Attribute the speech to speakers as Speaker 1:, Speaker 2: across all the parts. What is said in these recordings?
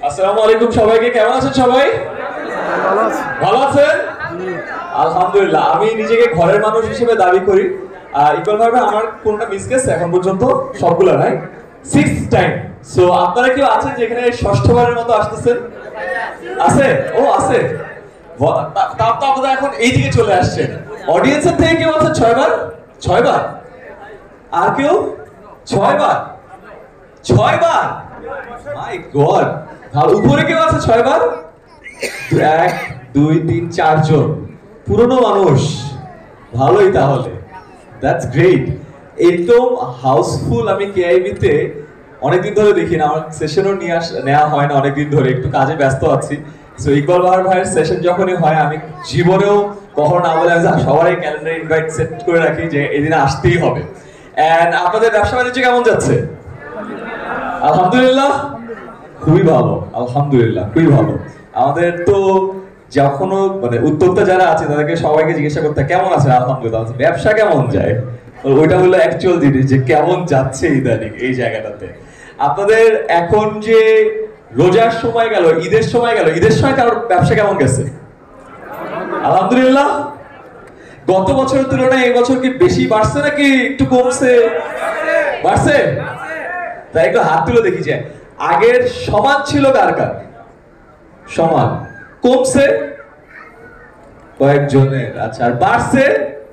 Speaker 1: আসসালামু আলাইকুম সবাইকে, কেমন আছেন সবাই? ভালো আছেন? আলহামদুলিল্লাহ। আমি নিজেকে ঘরের মানুষ হিসেবে দাবি করি। ইকবাল ভাই, আমার কোনটা মিস গেছে এখন পর্যন্ত? সবগুলো, রাইট? 6th time. সো আপনারা কেউ আছেন যেখানে ষষ্ঠবারের মতো আসতেছেন? আছে? ও আছে। তাও তো আপনারা এখন এইদিকে চলে আসছেন। অডিয়েন্সের থেকে কেউ আছে 6 বার? 6 বার? আর কেউ? 6 বার? 6 বার? মাই গড। আর উপরে কেউ আছে 6 বার? 1 2 3 4 জন পুরনো মানুষ। ভালোই তাহলে, দ্যাটস গ্রেট। একদম হাউসফুল। আমি কেআইবি তে অনেকদিন ধরে দেখি না, আমার সেশনও নেওয়া হয় না অনেকদিন ধরে, একটু কাজে ব্যস্ত আছি। সো ইকবাল ভাইয়ের সেশন যখনই হয় আমি জীবনেও কখনো না বলে সবারই ক্যালেন্ডার ইনভাইট সেট করে রাখি যে এই দিনে আসতেই হবে। এন্ড আপনাদের ব্যবসা বাণিজ্য কেমন যাচ্ছে? আলহামদুলিল্লাহ, খুবই ভালো। আলহামদুলিল্লাহ, খুবই ভালো। আমাদের তো যখনও মানে উদ্যোক্তা যারা আছে তাদেরকে সবাইকে জিজ্ঞাসা করতে কেমন আছে, আলহামদুলিল্লাহ। ব্যবসা কেমন যায়, ওইটা হলো অ্যাকচুয়াল জিনিস, যে কেমন যাচ্ছে ইদানিং এই জায়গাটাতে। আপনাদের এখন যে রোজার সময় গেল, ঈদের সময় গেল, ঈদের সময় কারোর ব্যবসা কেমন গেছে? আলহামদুলিল্লাহ। গত বছরের তুলনায় এই বছর কি বেশি বাড়ছে নাকি একটু কমছে? বাড়ছে? তাই একটু হাত তুলে দেখি যে আগের সমান ছিল কার কার? সমান। কমছে কয়েকজনের। আচ্ছা, আর বাড়ছে?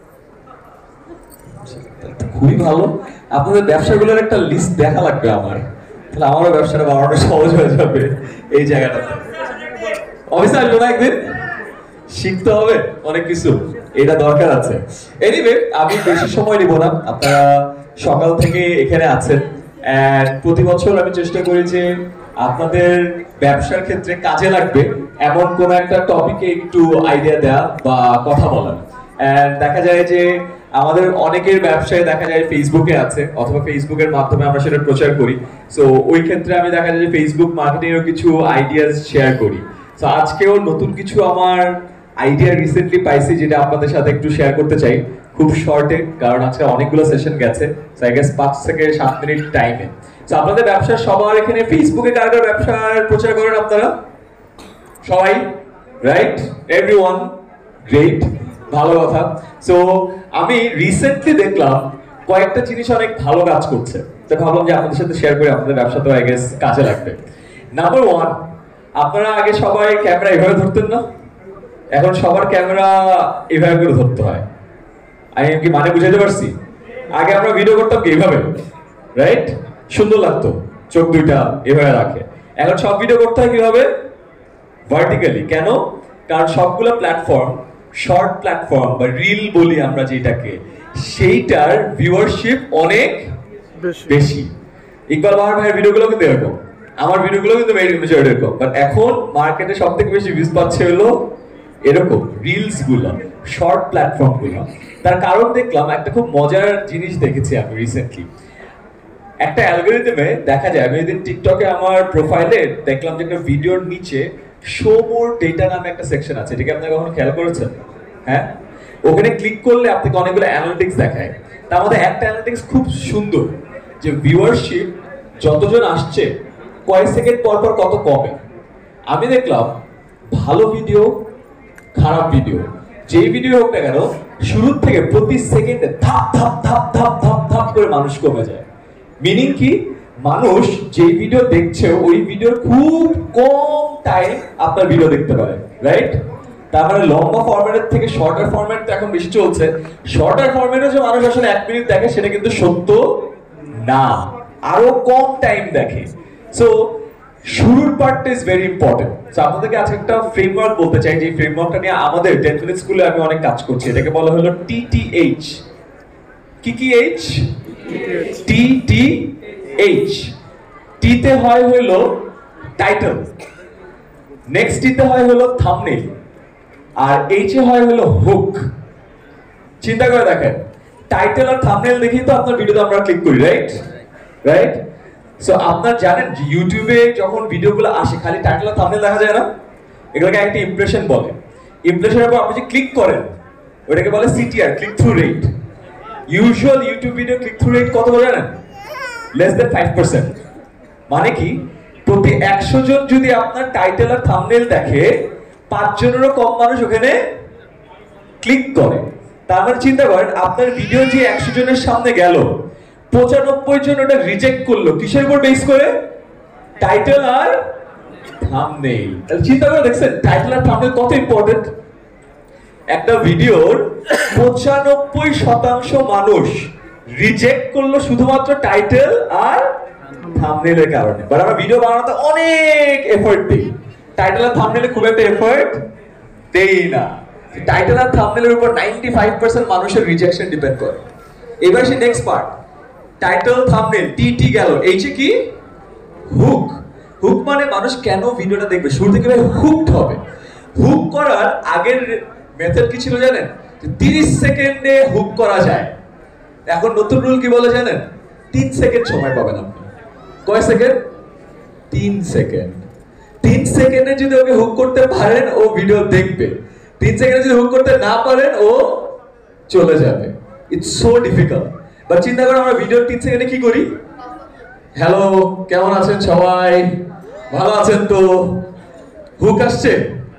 Speaker 1: খুবই ভালো। আপনাদের ব্যবসাগুলোর একটা লিস্ট দেখা লাগবে আমার, তাহলে আমারও ব্যবসাটা বাড়ানো সহজ হয়ে যাবে এই জায়গাটাতে। অফিসে আসবো না একদিন, শিখতে হবে অনেক কিছু, এটা দরকার আছে। এনিওয়ে, আমি বেশি সময় নিব না। আপনারা সকাল থেকে এখানে আছেন, প্রতি বছর আমি চেষ্টা করি যে আপনাদের ব্যবসার ক্ষেত্রে কাজে লাগবে এমন কোন একটা টপিকে একটু আইডিয়া দেওয়া বা কথা বলা। দেখা যায় যে আমাদের অনেকের ব্যবসায় দেখা যায় ফেসবুকে আছে, অথবা ফেসবুকের মাধ্যমে আমরা সেটা প্রচার করি। সো ওই ক্ষেত্রে আমি দেখা যায় যে ফেসবুক মার্কেটিংয়ের কিছু আইডিয়াস শেয়ার করি। সো আজকেও নতুন কিছু আমার আইডিয়া রিসেন্টলি পাইছি, যেটা আপনাদের সাথে একটু শেয়ার করতে চাই খুব শর্টে, কারণ আজকে অনেকগুলো সেশন গেছে। সো আই গেস 5 থেকে 7 মিনিট টাইমে। সো আপনাদের ব্যবসা সবার এখানে ফেসবুকে কার কার ব্যবসার প্রচার করেন আপনারা? সবাই, রাইট? এভরিওয়ান, গ্রেট, ভালো কথা। সো আমি রিসেন্টলি দেখলাম কয়েকটা জিনিস অনেক ভালো কাজ করছে, তো ভাবলাম যে আপনাদের সাথে শেয়ার করি, আপনাদের ব্যবসা তো আই গেস কাজে লাগবে। নাম্বার 1, আপনারা আগে সবাই ক্যামেরা এভাবে ধরতেন না? এখন সবার ক্যামেরা এভাবে করে ধরতে হয়। আমি কি মানে বুঝাইতে পারছি? আগে আমরা ভিডিও করতাম কি এইভাবে, রাইট? সুন্দর লাগতো, চোখ দুইটা এভাবে রাখে। এখন সব ভিডিও করতে হয় কিভাবে? ভার্টিক্যালি। কেন? কারণ সবগুলো প্ল্যাটফর্ম, শর্ট প্ল্যাটফর্ম বা রিল বলি আমরা যেটাকে, সেইটার ভিউয়ারশিপ অনেক বেশি। ইকবাল ভাইয়ের ভিডিওগুলো কিন্তু এরকম, আমার ভিডিওগুলো কিন্তু মেজরিটি এরকম, বাট এখন মার্কেটে সব থেকে বেশি ভিউজ পাচ্ছে হলো এরকম রিলস গুলো, শর্ট প্ল্যাটফর্ম গুলো। তার কারণ দেখলাম একটা খুব মজার জিনিস দেখেছি আমি রিসেন্টলি। একটা অ্যালগরিদমে দেখা যায়, আমি এদিন টিকটকে আমার প্রোফাইলে দেখলাম যে একটা ভিডিওর নিচে শো মোর ডেটা নামে একটা সেকশন আছে, এটাকে আপনি কখনো খেয়াল করেছেন? হ্যাঁ, ওখানে ক্লিক করলে আপনাকে অনেকগুলো অ্যানালিটিক্স দেখায়। তার মধ্যে একটা অ্যানালিটিক্স খুব সুন্দর, যে ভিউয়ারশিপ যতজন আসছে কয়েক সেকেন্ড পর পর কত কমে। আমি দেখলাম ভালো ভিডিও, খারাপ ভিডিও, যেই ভিডিও হোক না কেন, শুরুর থেকে প্রতি সেকেন্ডে ধাপ ধাপ ধাপ ধাপ ধাপ ধাপ করে মানুষ কমে যায়। মিনিং কি? মানুষ যে ভিডিও দেখছে ওই ভিডিওর খুব কম টাইম আপনার ভিডিও দেখতে পারে, রাইট? তার মানে লম্বা ফরম্যাটের থেকে শর্টার ফরম্যাট এখন বেশি চলছে। শর্টার ফরম্যাটে যে মানুষ আসলে 1 মিনিট দেখে সেটা কিন্তু সত্য না, আরো কম টাইম দেখে। সো শুরুর পার্টটা ইজ ভেরি ইম্পর্টেন্ট। সো আপনাদেরকে আজকে একটা ফ্রেমওয়ার্ক বলতে চাই, যে ফ্রেমওয়ার্কটা নিয়ে আমাদের 10 মিনিট স্কুলে আমি অনেক কাজ করছি। এটাকে বলা হলো TTH। কি এইচ? TTH। টিতে হয় হলো টাইটেল, নেক্সট টিতে হয় হলো থাম্বনেল, আর এইচে হয় হলো হুক। চিন্তা করে দেখেন, টাইটেল আর থাম্বনেল দেখি তো আপনার ভিডিওতে আমরা ক্লিক করি, রাইট? রাইট? সো আপনারা জানেন যে ইউটিউবে যখন ভিডিওগুলো আসে খালি টাইটেল আর থাম্বনেল দেখা যায় না, এগুলোকে একটা ইমপ্রেশন বলে। ইমপ্রেশনের উপর আপনি যে ক্লিক করেন ওটাকে বলে CTR, click through rate. Usual YouTube video click through rate কত জানেন? less than 5%। মানে কি? প্রতি প্রতি 100 জন যদি আপনার টাইটেল আর থাম্বনেল দেখে 5 জনেরও কম মানুষ ওখানে ক্লিক করে। তার মানে চিন্তা করেন আপনার ভিডিও যে 100 জনের সামনে গেল 95 জন ওটা রিজেক্ট করলো কিসের উপর বেস করে? টাইটেল আর থাম্বনেল। তাহলে চিন্তা করে দেখছেন টাইটেল আর থাম্বনেল কত ইম্পর্টেন্ট। একটা ভিডিওর 95% মানুষ রিজেক্ট করলো শুধুমাত্র টাইটেল আর থাম্বনেলের কারণে। বাট আমরা ভিডিও বানাতে অনেক এফর্ট দিই, টাইটেল আর থাম্বনেলে খুব একটা এফর্ট দেই না। টাইটেল আর থাম্বনেলের উপর 95% মানুষের রিজেকশন ডিপেন্ড করে। এবার সে নেক্সট পার্ট, টাইটেল থাম্বনেল টি গেল, এইচে কি হুক। হুক মানে মানুষ কেন ভিডিওটা দেখবে, শুরু থেকে হুকড হবে। হুক করার আগের মেথড কি ছিল জানেন? 30 সেকেন্ডে হুক করা যায়। এখন নতুন রুল কি বলে জানেন? 3 সেকেন্ড সময় পাবেন আপনি। কয় সেকেন্ড? 3 সেকেন্ড। 3 সেকেন্ডে যদি ওকে হুক করতে পারেন ও ভিডিও দেখবে, 3 সেকেন্ডে যদি হুক করতে না পারেন ও চলে যাবে। It's so difficult. বাট চিন্তা করো আমরা ভিডিও 3 সেকেন্ডে কি করি? হ্যালো, কেমন আছেন সবাই? ভালো আছেন তো? হুক আসছে?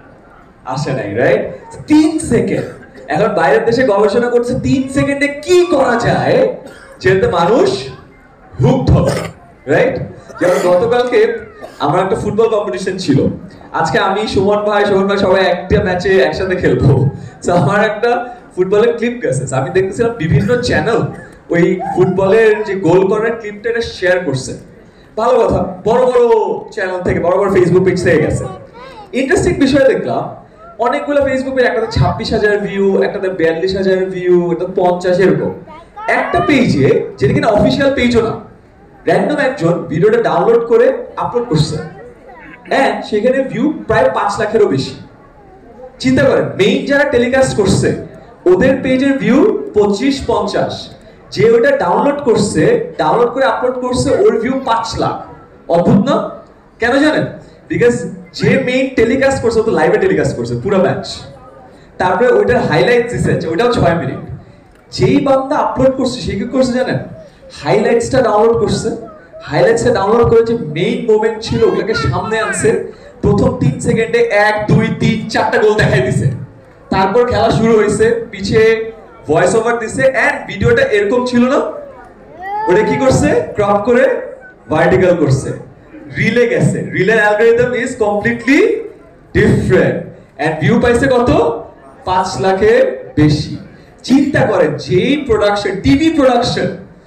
Speaker 1: আসে নাই, রাইট? 3 সেকেন্ড। এখন বাইরের দেশে গবেষণা করছে 3 সেকেন্ডে কি করা যায় যাতে মানুষ হুকড হবে, রাইট? যেমন গতকালকে আমার একটা ফুটবল কম্পিটিশন ছিল। আজকে আমি সুমন ভাই সবাই একটা ম্যাচে একসাথে খেলবো। তো আমার একটা ফুটবলের ক্লিপ গেছে, আমি দেখতেছিলাম বিভিন্ন চ্যানেল ওই ফুটবলের যে গোল করার ক্লিপটা এটা শেয়ার করছে। ভালো কথা, বড় বড় চ্যানেল থেকে, বড় বড় ফেসবুক পেজ থেকে গেছে। ইন্টারেস্টিং বিষয় দেখলাম অনেকগুলো ফেসবুক পেজ, একটাতে 26,000 ভিউ, একটাতে 42,000 ভিউ, একটা 50 এরকম। একটা পেজে যেটা কিনা অফিসিয়াল পেজও না, র্যান্ডম একজন ভিডিওটা ডাউনলোড করে আপলোড করছে, হ্যাঁ সেখানে ভিউ প্রায় 5 লাখেরও বেশি। চিন্তা করেন মেইন যারা টেলিকাস্ট করছে ওদের পেজের ভিউ 25-50, যে ওটা ডাউনলোড করছে, ডাউনলোড করে আপলোড করছে ওর ভিউ 5 লাখ। অদ্ভুত না? কেন জানেন? বিকজ যে মেইন টেলিকাস্ট করছে ও তো লাইভে টেলিকাস্ট করছে পুরো ম্যাচ, তারপরে ওইটার হাইলাইটস দিচ্ছে, ওইটাও 6 মিনিট। যেই বান্দা আপলোড করছে সে কি করছে জানেন? হাইলাইটসটা ডাউনলোড করছে, হাইলাইটসটা ডাউনলোড করে যে মেইন মোমেন্ট ছিল ওগুলোকে সামনে আনছে, প্রথম 3 সেকেন্ডে 1 2 3 4টা গোল দেখাই দিছে। তারপর খেলা শুরু হয়েছে, পিছে ভয়েস ওভার দিছে, এন্ড ভিডিওটা এরকম ছিল না, ওটা কি করছে? ক্রপ করে ভার্টিক্যাল করছে, রিলে গেছে। রিলের algorithm is completely different, and view পাইছে কত? 5 লাখের বেশি। চিন্তা করেন যেই প্রোডাকশন, টিভি প্রোডাকশন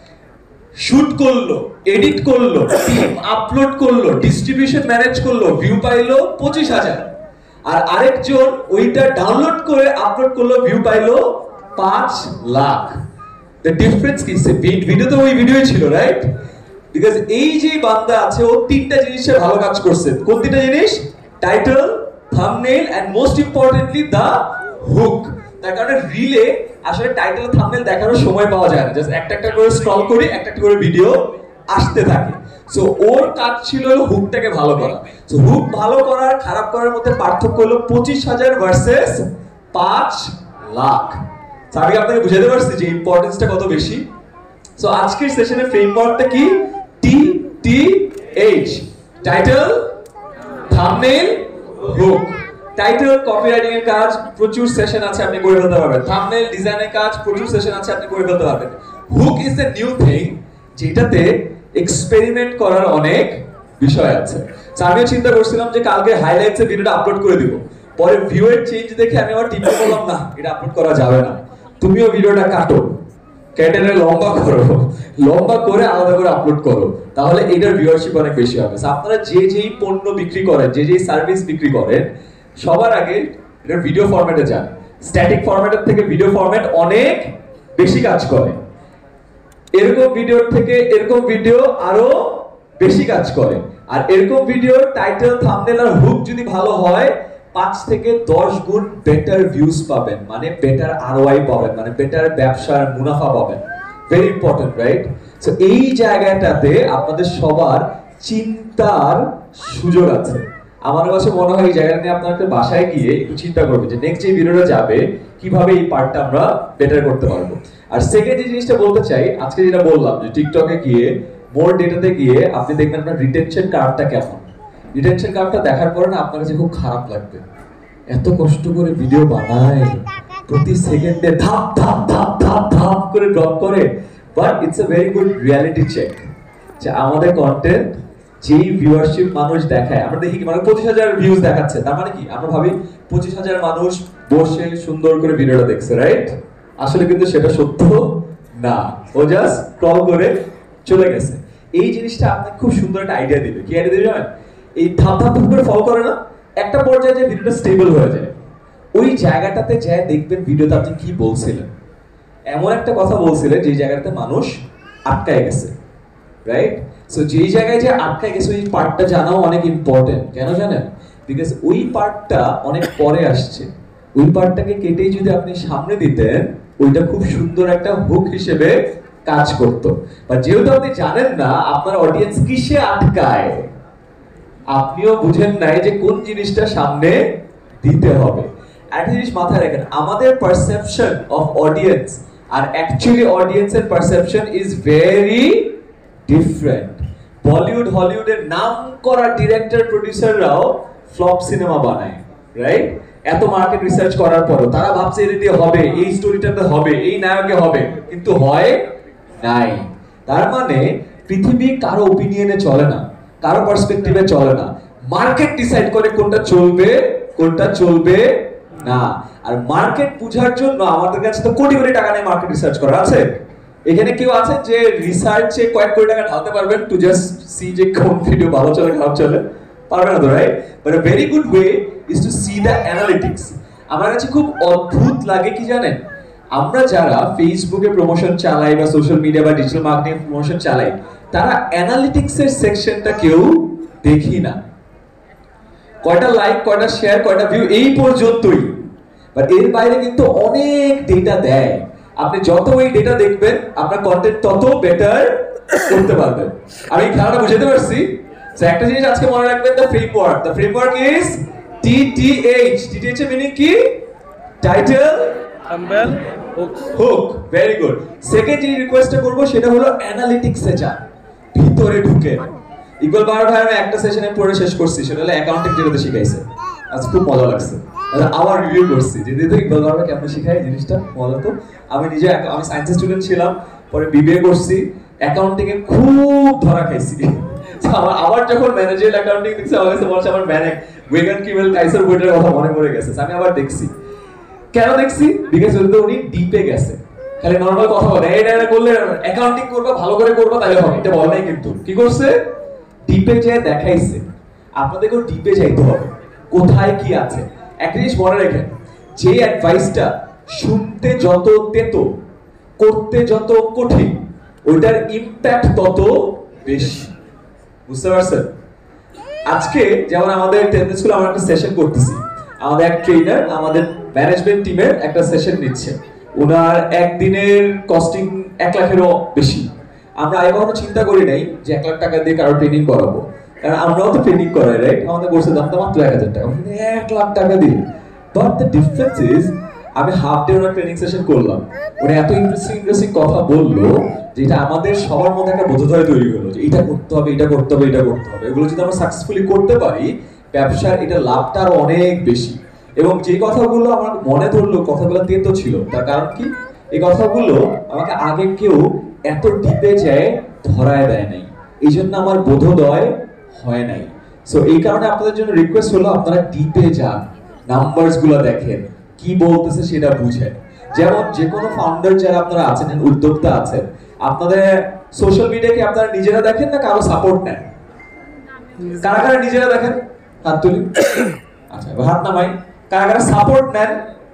Speaker 1: শুট করলো, এডিট করলো, টিম আপলোড করলো, ডিস্ট্রিবিউশন ম্যানেজ করলো, ভিউ পাইলো 25,000, আর আরেকজন ওইটা ডাউনলোড করে আপলোড করলো, ভিউ পাইলো 5 লাখ। দ্য ডিফারেন্স কি? ভিডিও তো ওই ভিডিওই ছিল, রাইট? বিকজ এই যে বান্দা আছে ও 3টা জিনিসে ভালো কাজ করছে। কোন 3টা জিনিস? Title, thumbnail and most importantly the hook. তার কারণে রিলে আসলে টাইটেল থাম্বনেল দেখানোর সময় পাওয়া যায় না, জাস্ট একটা একটা করে স্ক্রল করি, একটা একটা করে ভিডিও আসতে থাকে। সো ওর কাজ ছিল হুকটাকে ভালো করা। সো হুক ভালো করার খারাপ করার মধ্যে পার্থক্য হলো 25,000 ভার্সেস 5 লাখ। সো আমি আপনাকে বুঝাতে পারছি যে ইম্পর্টেন্সটা কত বেশি। সো আজকের সেশনের ফ্রেমওয়ার্কটা কি? TTH, title, thumbnail, hook. Title copywriting এর কাজ প্রচুর সেশন আছে আপনি করে ফেলতে পারবেন, থাম্বনেল ডিজাইনের কাজ প্রচুর সেশন আছে আপনি করে ফেলতে পারবেন। Hook is the new thing, যেটাতে এক্সপেরিমেন্ট করার অনেক বিষয় আছে। সো আমিও চিন্তা করছিলাম যে কালকে হাইলাইটস এর ভিডিওটা আপলোড করে দিব, পরে ভিউ এর চেঞ্জ দেখে আমি আবার টিমে বললাম না এটা আপলোড করা যাবে না, তুমিও ভিডিওটা কাটো, কেটে লম্বা করো, লম্বা করে আলাদা করে আপলোড করো, তাহলে এটার ভিউয়ারশিপ অনেক বেশি হবে। আপনারা যে যেই পণ্য বিক্রি করেন, যে যেই সার্ভিস বিক্রি করেন, সবার আগে এটা ভিডিও ফরম্যাটে যান। স্ট্যাটিক ফরম্যাটের থেকে ভিডিও ফরম্যাট অনেক বেশি কাজ করে। এরকম ভিডিওর থেকে এরকম ভিডিও আরো বেশি কাজ করে। আর এরকম ভিডিওর টাইটেল, থাম্বনেল আর হুক যদি ভালো হয় 5 থেকে 10 গুণ বেটার ভিউজ পাবেন, মানে বেটার ROI পাবেন, মানে বেটার ব্যবসার মুনাফা পাবেন। Very important, right? সো এই জায়গাটাতে আপনাদের সবার চিন্তার সুযোগ আছে। আমার কাছে মনে হয় এই জায়গাটা নিয়ে আপনার একটা বাসায় গিয়ে একটু চিন্তা করবেন যে নেক্সট যে ভিডিওটা যাবে কিভাবে এই পার্টটা আমরা বেটার করতে পারবো। আর সেকেন্ড যে জিনিসটা বলতে চাই, আজকে যেটা বললাম যে টিকটকে গিয়ে মোর ডেটাতে গিয়ে আপনি দেখবেন আপনার রিটেনশন কার্ভটা কেমন। রিটেনশন কার্ভটা দেখার পরে না আপনার কাছে খুব খারাপ লাগবে। এত কষ্ট করে ভিডিও বানায়, প্রতি সেকেন্ডে ধাপ ধাপ ধাপ ধাপ ধাপ করে ড্রপ করে, but it's a very good reality check যে আমাদের কন্টেন্ট যেই ভিউয়ারশিপ মানুষ দেখায়, আমরা দেখি কি মানে 25,000 ভিউজ দেখাচ্ছে, তার মানে কি আমরা ভাবি 25,000 মানুষ বসে সুন্দর করে ভিডিওটা দেখছে, রাইট? আসলে কিন্তু সেটা সত্য না, ও জাস্ট স্ক্রল করে চলে গেছে। এই জিনিসটা আপনাকে খুব সুন্দর একটা আইডিয়া দিবে। কি আইডিয়া দিবে জানেন? এই ধাপ ধাপ করে ফলো করে না, একটা পর্যায়ে যে ভিডিওটা স্টেবল হয়ে যায়, ওই জায়গাটাতে যায় দেখবেন ভিডিওতে আপনি কি বলছিলেন। এমন একটা কথা বলছিলেন যে জায়গাটাতে মানুষ আটকায় গেছে, রাইট? সো যেই জায়গায় যে আটকায় গেছে ওই পার্টটা জানাও অনেক ইম্পর্টেন্ট। কেন জানেন? বিকজ ওই পার্টটা অনেক পরে আসছে। ওই পার্টটাকে কেটেই যদি আপনি সামনে দিতেন, ওইটা খুব সুন্দর একটা হুক হিসেবে কাজ করতো। বা যেহেতু আপনি জানেন না আপনার অডিয়েন্স কিসে আটকায়, আপনিও বুঝেন নাই যে কোন জিনিসটা সামনে দিতে হবে। একটা জিনিস মাথায় রাখেন, আমাদের পারসেপশন অফ অডিয়েন্স আর অ্যাকচুয়ালি অডিয়েন্সের perception is very different. Bollywood হলিউডের নাম করা ডিরেক্টর প্রোডিউসাররাও ফ্লপ সিনেমা বানায়, রাইট? এত মার্কেট রিসার্চ করার পরও তারা ভাবছে এটা দিয়ে হবে, এই স্টোরিটাতে হবে, এই নায়কে হবে, কিন্তু হয় নাই। তার মানে পৃথিবী কারো ওপিনিয়নে চলে না, কারো পার্সপেক্টিভে চলে না। মার্কেট ডিসাইড করে কোনটা চলবে কোনটা চলবে না। আর মার্কেট বুঝার জন্য আমাদের কাছে তো কোটি কোটি টাকা নেই মার্কেট রিসার্চ করা আছে। এখানে কেউ আছে যে রিসার্চে কয়েক কোটি টাকা ঢালতে পারবেন টু জাস্ট সি যে কোন ভিডিও ভালো চলে খারাপ চলে? পারবে না তো, right? But a very good way is to see the analytics. আমার কাছে খুব অদ্ভুত লাগে কি জানেন, আমরা যারা ফেসবুকে প্রমোশন চালাই বা সোশ্যাল মিডিয়া বা ডিজিটাল মার্কেটিং প্রমোশন চালাই, তারা অ্যানালিটিক্সের সেকশনটা কেউ দেখি না। কয়টা লাইক, কয়টা শেয়ার, কয়টা ভিউ, এই পর্যন্তই। বাট এর বাইরে কিন্তু অনেক ডেটা দেয়। আপনি যত ওই ডেটা দেখবেন আপনার কন্টেন্ট তত বেটার করতে পারবেন। আমি খেলাটা বুঝাতে পারছি? একটা জিনিস আজকে মনে রাখবেন, the framework. The framework is TTH। TTH এর মিনিং কি? Title, thumbnail, hook. Very good. Second যে রিকোয়েস্টটা করব সেটা হলো অ্যানালিটিক্সে যান, ভিতরে ঢুকে। ইকবাল বাহার ভাই আমি একটা সেশনে পড়ে শেষ করছি, সেটা হলো অ্যাকাউন্টিং যেটাতে শিখাইছে। আজ খুব মজা লাগছে। আবার রিভিউ করছি যে দিদি ইকবাল বাহার ভাই কেমন শিখায় জিনিসটা মজা তো। আমি নিজে আমি সায়েন্সের স্টুডেন্ট ছিলাম, পরে বিবিএ করছি, অ্যাকাউন্টিং এ খুব ধরা খাইছি। আমার যখন ম্যানেজার অ্যাকাউন্টিং দেখছি আমার কাছে মনে হচ্ছে আমার ওয়েগান কিমেল কাইসার বইটার কথা মনে পড়ে গেছে। আমি আবার দেখছি। কেন দেখছি? বিকজ উনি ডিপে গেছে। খালি নরমাল কথা বলে এটা করলে অ্যাকাউন্টিং করবা, ভালো করে করবা তাহলে হবে, এটা বলে নাই। কিন্তু কি করছে? ডিপে যেয়ে দেখাইছে। আপনাদেরকেও ডিপে যাইতে হবে, কোথায় কি আছে। একটা জিনিস মনে রাখেন, যে অ্যাডভাইসটা শুনতে যত তেতো, করতে যত কঠিন, ওইটার ইম্প্যাক্ট তত বেশি। বুঝতে পারছেন? আজকে যেমন আমাদের টেন্ডেন্স স্কুলে আমরা একটা সেশন করতেছি, আমাদের এক ট্রেনার আমাদের ম্যানেজমেন্ট টিমের একটা সেশন নিচ্ছে। ওনার একদিনের কস্টিং 1 লাখেরও বেশি। আমরা আগে কখনো চিন্তা করি নাই যে 1 লাখ টাকা দিয়ে কারো ট্রেনিং করাবো, কারণ আমরাও তো ট্রেনিং করাই, রাইট? আমাদের কোর্সের দামটা মাত্র 1,000 টাকা, 1 লাখ টাকা দিয়ে। বাট দ্য ডিফারেন্স ইজ আমি হাফ ডে ওনার ট্রেনিং সেশন করলাম, উনি এত ইন্টারেস্টিং কথা বললো যেটা আমাদের সবার মধ্যে একটা বোধোদয় তৈরি হলো যে এটা করতে হবে, এটা করতে হবে, এটা করতে হবে। এগুলো যদি আমরা সাকসেসফুলি করতে পারি, ব্যবসার এটা লাভটা আরো অনেক বেশি। এবং যে কথাগুলো আমার মনে ধরলো, কথাগুলো তেতো ছিল, তার কারণ কি? এই কথাগুলো আমাকে আগে কেউ এত ডিপে যায় ধরায় দেয় নাই, এই জন্য আমার বোধোদয় হয় নাই। সো এই কারণে আপনাদের জন্য রিকোয়েস্ট হলো আপনারা ডিপে যান, নাম্বারস গুলো দেখেন, কি বলতেছে সেটা বুঝেন। যেমন যে কোনো ফাউন্ডার যারা আপনারা আছেন, উদ্যোক্তা আছেন, আপনাদের সোশ্যাল মিডিয়াকে আপনারা নিজেরা দেখেন না কারো সাপোর্ট নেন? কারা কারা নিজেরা দেখেন? হাত তুলি। আচ্ছা, হাত নামাই। কারা কারা সাপোর্ট নেন?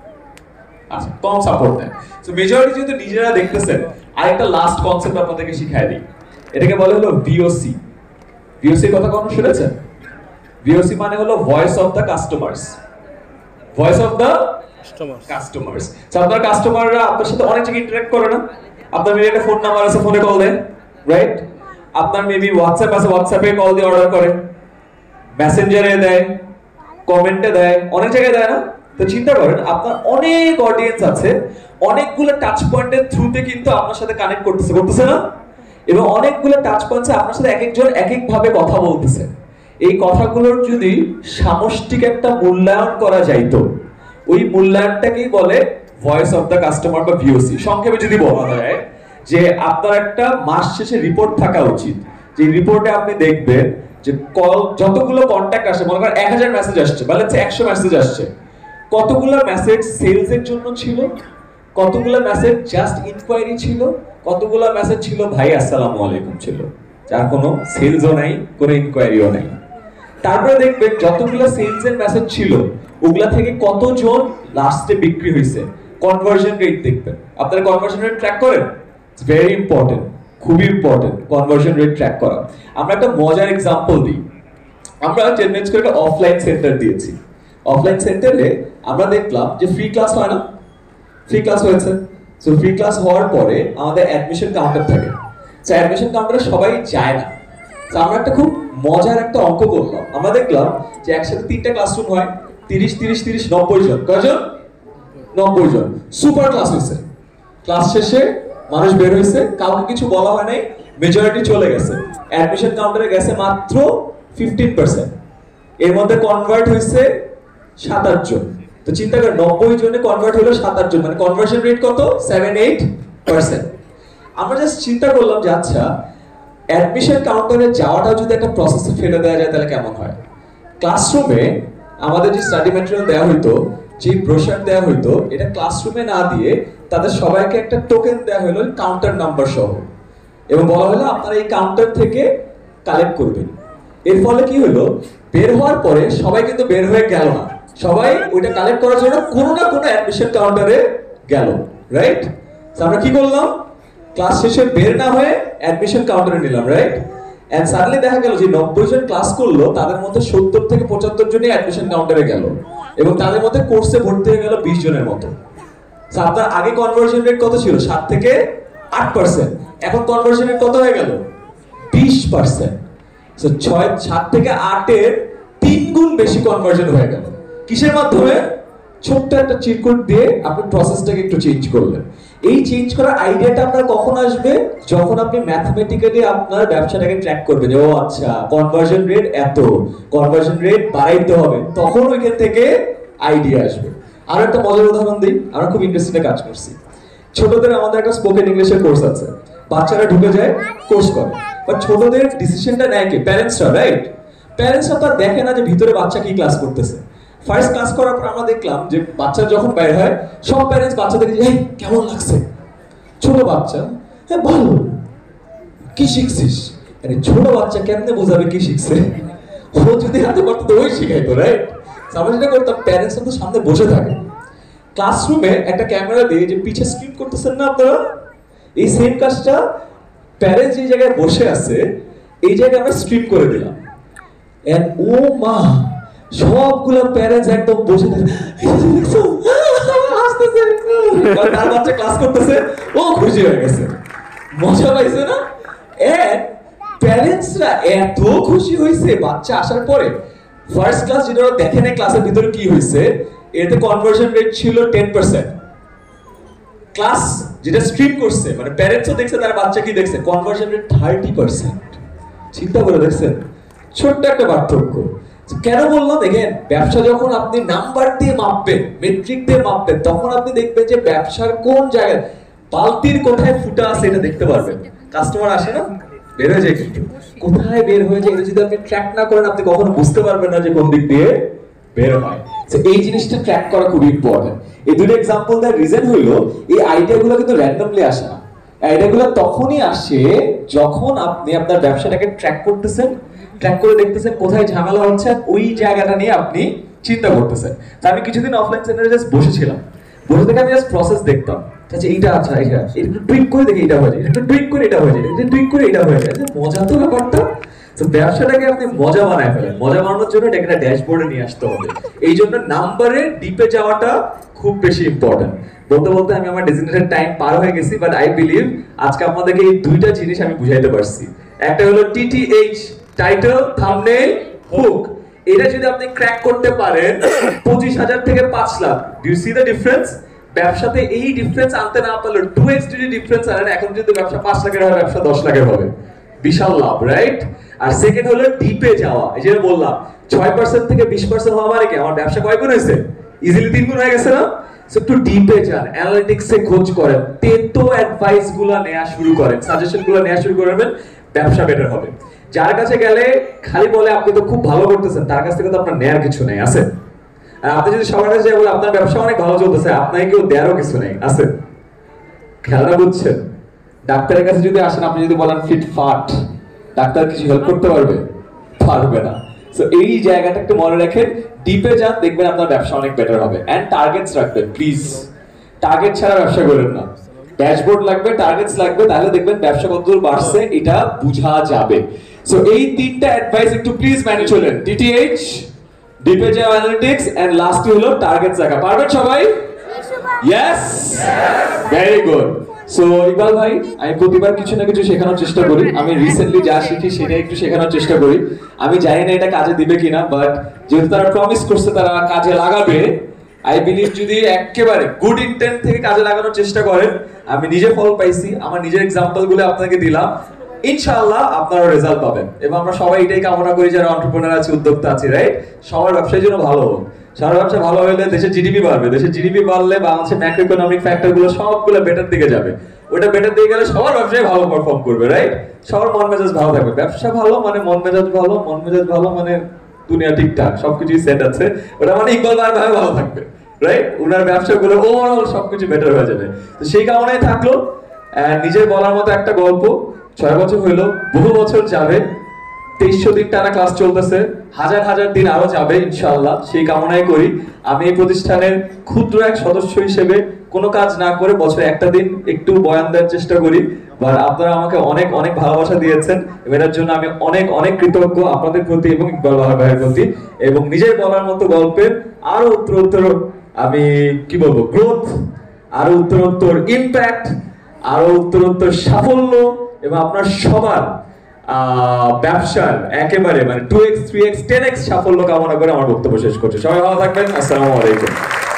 Speaker 1: আচ্ছা, কম সাপোর্ট নেন। সো মেজরিটি যেহেতু নিজেরা দেখতেছেন, আরেকটা লাস্ট কনসেপ্ট আপনাদেরকে শিখাই দিই। এটাকে বলে হলো ভিওসি। ভিওসি কথা কখনো শুনেছেন? ভিওসি মানে হলো voice of the customers. Voice of the customers. So আপনার কাস্টমাররা আপনার সাথে অনেক জায়গায় ইন্টারঅ্যাক্ট করে না? আপনার মেবি একটা ফোন নাম্বার আছে, ফোনে কল দেন, রাইট? আপনার মেবি হোয়াটসঅ্যাপ আছে, হোয়াটসঅ্যাপে কল দিয়ে অর্ডার করে, মেসেঞ্জারে দেয়, কমেন্টে দেয়, অনেক জায়গায় দেয় না? তো চিন্তা করেন আপনার অনেক অডিয়েন্স আছে, অনেকগুলো টাচ পয়েন্টের থ্রুতে কিন্তু আপনার সাথে কানেক্ট করতেছে না? এবং অনেকগুলো টাচ পয়েন্টে আপনার সাথে এক একজন এক এক ভাবে কথা বলতেছে। এই কথাগুলোর যদি সামষ্টিক একটা মূল্যায়ন করা যাইতো, ওই মূল্যায়নটাকেই বলে ভয়েস অফ দ্য কাস্টমার বা ভিওসি। সংক্ষেপে যদি বলা যায় যে আপনার একটা মাস শেষে রিপোর্ট থাকা উচিত, যে রিপোর্টে আপনি দেখবেন যে যতগুলো কন্ট্যাক্ট আসে, মনে করেন 1000 মেসেজ আসছে বা 100 মেসেজ আসছে, কতগুলো মেসেজ সেলস এর জন্য ছিল, কতগুলো মেসেজ জাস্ট ইনকোয়ারি ছিল, কতগুলো মেসেজ ছিল ভাই আসসালামু আলাইকুম ছিল, যার কোনো সেলসও নাই, কোনো ইনকোয়ারিও নাই। তারপরে দেখবেন যতগুলো সেলস এর মেসেজ ছিল ওগুলা থেকে কতজন লাস্টে বিক্রি হয়েছে, কনভার্সন রেট দেখবেন। আপনারা কনভার্সন রেট ট্র্যাক করেন? ইটস ভেরি ইম্পর্টেন্ট, খুবই ইম্পর্টেন্ট কনভার্সন রেট ট্র্যাক করা। আমরা একটা মজার এক্সাম্পল দিই। আমরা চেন্নাই করে একটা অফলাইন সেন্টার দিয়েছি। অফলাইন সেন্টারে আমরা দেখলাম যে ফ্রি ক্লাস হয় না, ফ্রি ক্লাস হয়েছে। সো ফ্রি ক্লাস হওয়ার পরে আমাদের অ্যাডমিশন কাউন্টার থাকে। সো অ্যাডমিশন কাউন্টারে সবাই যায় না। তো আমরা একটা খুব মজার একটা অঙ্ক করলাম। আমরা দেখলাম যে একসাথে 3টা ক্লাসরুম হয়, 30 30 30 90 জন। কয়জন? 90 জন। সুপার ক্লাস হয়েছে। ক্লাস শেষে মানুষ বের হয়েছে, কাউকে কিছু বলা হয় নাই, মেজরিটি চলে গেছে। অ্যাডমিশন কাউন্টারে গেছে মাত্র 15%। এর মধ্যে কনভার্ট হয়েছে 7-8 জন। তো চিন্তা করেন 90 জনে কনভার্ট হলো 7-8 জন, মানে কনভার্সন রেট কত? 7-8%। আমরা জাস্ট চিন্তা করলাম যে আচ্ছা, অ্যাডমিশন কাউন্টারে যাওয়াটা যদি একটা প্রসেসে ফেলে দেওয়া যায় তাহলে কেমন হয়? ক্লাসরুমে আমাদের যে স্টাডি ম্যাটেরিয়াল দেওয়া হইতো, যে ব্রোশার দেওয়া হইতো, এটা ক্লাসরুমে না দিয়ে তাদের সবাইকে একটা টোকেন দেওয়া হলো কাউন্টার নাম্বার সহ, এবং বলা হলো আপনারা এই কাউন্টার থেকে কালেক্ট করবেন। এর ফলে কি হলো, বের হওয়ার পরে সবাই কিন্তু বের হয়ে গেল না, সবাই ওইটা কালেক্ট করার জন্য কোনো না কোনো অ্যাডমিশন কাউন্টারে গেল, রাইট? আমরা কি করলাম? ক্লাস শেষে বের না হয়ে অ্যাডমিশন কাউন্টারে নিলাম, রাইট? এন্ড সাডেনলি দেখা গেল যে 90 জন ক্লাস করলো, তাদের মধ্যে 70 থেকে 75 জনই অ্যাডমিশন কাউন্টারে গেল, এবং তাদের মধ্যে কোর্সে ভর্তি হয়ে গেল 20 জনের মতো। আপনার আগে কনভার্সন রেট কত ছিল? 7 থেকে 8%। এখন কনভার্সন রেট কত হয়ে গেল? 20%। সো 7 থেকে 8 এর 3 গুণ বেশি কনভার্সন হয়ে গেল। কিসের মাধ্যমে? ছোট্ট একটা চিরকুট দিয়ে আপনি প্রসেসটাকে একটু চেঞ্জ করলেন। এই চেঞ্জ করার আইডিয়াটা আপনার কখন আসবে? যখন আপনি ম্যাথমেটিক্যালি আপনার ব্যবসাটাকে ট্র্যাক করবেন যে ও আচ্ছা কনভার্সন রেট এত, কনভার্সন রেট বাড়াইতে হবে, তখন ওইখান থেকে আইডিয়া আসবে। আর একটা মজার উদাহরণ দিই, আমরা খুব ইন্টারেস্টিং কাজ করছি। ছোটদের আমাদের একটা স্পোকেন ইংলিশের কোর্স আছে, বাচ্চারা ঢুকে যায়, কোর্স করে, বাট ছোটদের ডিসিশনটা নেয় কে? প্যারেন্টসরা, রাইট? প্যারেন্টসরা তো দেখে না যে ভিতরে বাচ্চা কি ক্লাস করতেছে। ফার্স্ট ক্লাস করার পর আমরা দেখলাম যে বাচ্চা যখন বের হয়, সব প্যারেন্টস বাচ্চাদেরকে এই কেমন লাগছে? ছোট বাচ্চা, হ্যাঁ ভালো। কি শিখছিস? মানে ছোট বাচ্চা কেমনে বোঝাবে কি শিখছে? ও যদি হাতে করতো তো ওই শিখাইতো, রাইট? আমরা যেটা করতাম, প্যারেন্টস তো সামনে বসে থাকে, ক্লাসরুমে একটা ক্যামেরা দিয়ে যে পিছে স্ক্রিন করতেছেন না আপনারা, এই সেম কাজটা প্যারেন্টস যে জায়গায় বসে আছে এই জায়গায় আমরা স্ট্রিম করে দিলাম। এন্ড ও মা, সবগুলো প্যারেন্টস একদম বসে হাসতেছে, তার বাচ্চা ক্লাস করতেছে, ও খুশি হয়ে গেছে, মজা পাইছে না? এন্ড প্যারেন্টসরা এত খুশি হয়েছে বাচ্চা আসার পরে। ফার্স্ট ক্লাস যেটা দেখে না ক্লাসের ভিতরে কি হয়েছে, এতে কনভার্সন রেট ছিল 10%। ক্লাস যেটা স্ট্রিম করছে, মানে প্যারেন্টসও দেখছে তার বাচ্চা কি দেখছে, কনভার্সন রেট 30%। চিন্তা করে দেখছেন, ছোট্ট একটা পার্থক্য। কেন বললাম? দেখেন, ব্যবসা যখন আপনি নাম্বার দিয়ে মাপবেন, মেট্রিক দিয়ে মাপবেন, তখন আপনি দেখবেন যে ব্যবসার কোন জায়গায় বালতির কোথায় ফুটা আছে এটা দেখতে পারবেন। কাস্টমার আসে না, বের হয়ে যায়, কিন্তু কোথায় বের হয়ে যায় এটা যদি আপনি ট্র্যাক না করেন, আপনি কখনো বুঝতে পারবেন না যে কোন দিক দিয়ে বের হয়। সো এই জিনিসটা ট্র্যাক করা খুব ইম্পর্টেন্ট। এই দুটো एग्जांपल দেওয়ার রিজন হলো এই আইডিয়াগুলো কিন্তু র্যান্ডমলি আসে না। আইডিয়াগুলো তখনই আসে যখন আপনি আপনার ব্যবসাটাকে ট্র্যাক করতেছেন, ট্র্যাক করে দেখতেছেন কোথায় ঝামেলা হচ্ছে, ওই জায়গাটা নিয়ে আপনি চিন্তা করতেছেন। তো আমি কিছুদিন অফলাইন সেন্টারে জাস্ট বসেছিলাম, বসে থেকে আমি জাস্ট প্রসেস দেখতাম, আচ্ছা এইটা, আচ্ছা এইটা, একটু টুইক করে দেখি এটা হয়ে যায়, একটু টুইক করে এটা হয়ে যায়, একটু টুইক করে এটা হয়ে যায়। মজা তো ব্যাপারটা। তো ব্যবসাটাকে আপনি মজা বানায় ফেলেন। মজা বানানোর জন্য এটাকে একটা ড্যাশবোর্ডে নিয়ে আসতে হবে। এই জন্য নাম্বারের ডিপে যাওয়াটা খুব বেশি ইম্পর্টেন্ট। বলতে বলতে আমি আমার ডেজিগনেটেড টাইম পার হয়ে গেছি, বাট আই বিলিভ আজকে আপনাদেরকে এই দুইটা জিনিস আমি বুঝাইতে পারছি। একটা হলো TTH, টাইটেল, থাম্বনেল, হুক। এটা যদি আপনি ক্র্যাক করতে পারেন 25,000 থেকে 5 lakh. Do you see the difference? ব্যবসাতে এই ডিফারেন্স আনতে না পারলে 2x যদি ডিফারেন্স আনেন, এখন যদি ব্যবসা 5 লাখের হয়, ব্যবসা 10 লাখের হবে। বিশাল লাভ, রাইট? আর সেকেন্ড হলো ডিপে যাওয়া। এই যে বললাম 6% থেকে 20% হওয়া মানে কি আমার ব্যবসা কয় গুণ হয়েছে? ইজিলি 3 গুণ হয়ে গেছে না? সো একটু ডিপে যান, অ্যানালিটিক্সে খোঁজ করেন, তেতো অ্যাডভাইস গুলো নেওয়া শুরু করেন, সাজেশন গুলো নেওয়া শুরু করবেন, ব্যবসা বেটার হবে। যার কাছে গেলে খালি বলে আপনি তো খুব ভালো করতেছেন, তার কাছ থেকে তো আপনার নেয়ার কিছু নেই, আছে? আর আপনি যদি সবার কাছে যাই বলে আপনার ব্যবসা অনেক ভালো চলতেছে, আপনাকে কেউ দেয়ারও কিছু নেই, আছে? খেয়ালটা বুঝছেন? ডাক্তারের কাছে যদি আসেন, আপনি যদি বলেন ফিটফাট, ডাক্তার কিছু হেল্প করতে পারবে? পারবে না। সো এই জায়গাটা একটু মনে রাখেন, ডিপে যান, দেখবেন আপনার ব্যবসা অনেক বেটার হবে। এন্ড টার্গেটস রাখবেন প্লিজ, টার্গেট ছাড়া ব্যবসা করেন না। ড্যাশবোর্ড লাগবে, টার্গেটস লাগবে, তাহলে দেখবেন ব্যবসা কতদূর বাড়ছে এটা বোঝা যাবে। সো এই তিনটা অ্যাডভাইস একটু প্লিজ মেনে চলেন। টিটিএইচ, ডিপে যাওয়া, অ্যানালিটিক্স, এন্ড লাস্ট হলো টার্গেটস রাখা। পারবেন সবাই? Yes, very good. So Iqbal ভাই, আমি প্রতিবার কিছু না কিছু শেখানোর চেষ্টা করি। আমি রিসেন্টলি যা শিখি সেটা একটু শেখানোর চেষ্টা করি। আমি জানি না এটা কাজে দিবে কিনা, বাট যেহেতু তারা প্রমিস করছে তারা কাজে লাগাবে, আই বিলিভ যদি একেবারে গুড ইন্টেন্ট থেকে কাজে লাগানোর চেষ্টা করেন, আমি নিজে ফল পাইছি, আমার নিজের এক্সাম্পল গুলো আপনাকে দিলাম, ইনশাআল্লাহ আপনারা রেজাল্ট পাবেন। এবং আমরা সবাই এটাই কামনা করি যারা এন্টারপ্রেনার আছে, উদ্যোক্তা আছে, রাইট? সবার ব্যবসার জন্য ভালো হোক। সবার ব্যবসা ভালো হলে দেশের জিডিপি বাড়বে, দেশের জিডিপি বাড়লে বাংলাদেশের ম্যাক্রো ইকোনমিক ফ্যাক্টর গুলো সবগুলো বেটার দিকে যাবে। ওটা বেটার দিকে গেলে সবার ব্যবসায় ভালো পারফর্ম করবে, রাইট? সবার মন মেজাজ ভালো থাকবে। ব্যবসা ভালো মানে মন মেজাজ ভালো, মন মেজাজ ভালো মানে দুনিয়া ঠিকঠাক, সবকিছুই সেট আছে। ওটা মানে ইকবাল ভাই ভালো থাকবে, রাইট? ওনার ব্যবসাগুলো ওভারঅল সবকিছু বেটার হয়ে যাবে। তো সেই কারণেই থাকলো নিজের বলার মতো একটা গল্প। 6 বছর হইলো, বহু বছর যাবে, 2300 দিন টানা ক্লাস চলতেছে, হাজার হাজার দিন আরো যাবে ইনশাআল্লাহ। সেই কামনাই করি। আমি এই প্রতিষ্ঠানের ক্ষুদ্র এক সদস্য হিসেবে কোনো কাজ না করে বছরে একটা দিন একটু বয়ান দেওয়ার চেষ্টা করি। বাট আপনারা আমাকে অনেক অনেক ভালোবাসা দিয়েছেন, এটার জন্য আমি অনেক অনেক কৃতজ্ঞ আপনাদের প্রতি এবং ইকবাল ভাইয়ের প্রতি। এবং নিজের বলার মতো গল্পের আরো উত্তরোত্তর আমি কি বলবো, গ্রোথ, আরো উত্তরোত্তর ইমপ্যাক্ট, আরো উত্তরোত্তর সাফল্য এবং আপনার সবার ব্যবসার একেবারে মানে 2x 3x 10x সাফল্য কামনা করে আমার বক্তব্য শেষ করছি। সবাই ভালো থাকবেন। আসসালামু আলাইকুম।